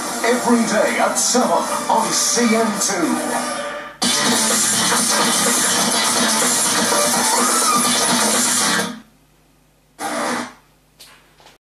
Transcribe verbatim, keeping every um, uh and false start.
every day at seven on C N two.